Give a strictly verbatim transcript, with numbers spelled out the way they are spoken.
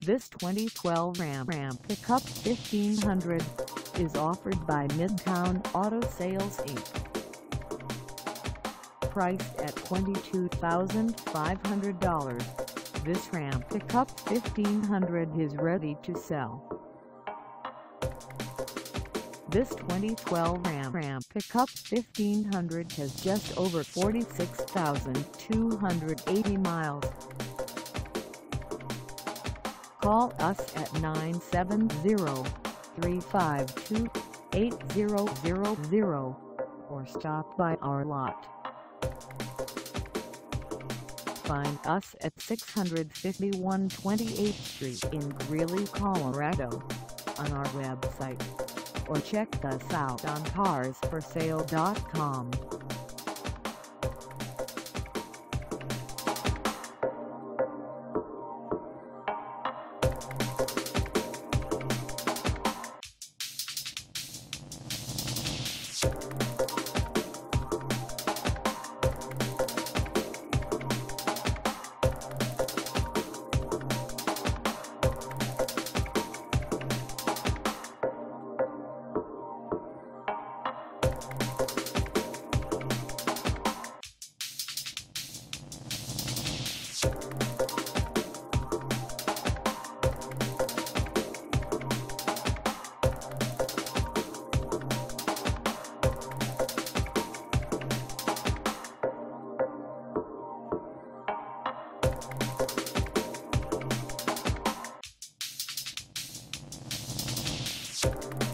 This twenty twelve Ram Ram Pickup fifteen hundred is offered by MIDTOWN Auto Sales Incorporated. Priced at twenty-two thousand five hundred dollars, this Ram Pickup fifteen hundred is ready to sell. This twenty twelve Ram Ram Pickup fifteen hundred has just over forty-six thousand two hundred eighty miles. Call us at nine seven zero, three five two, eight zero zero zero or stop by our lot. Find us at six fifty-one twenty-eighth Street in Greeley, Colorado, on our website, or check us out on cars for sale dot com. You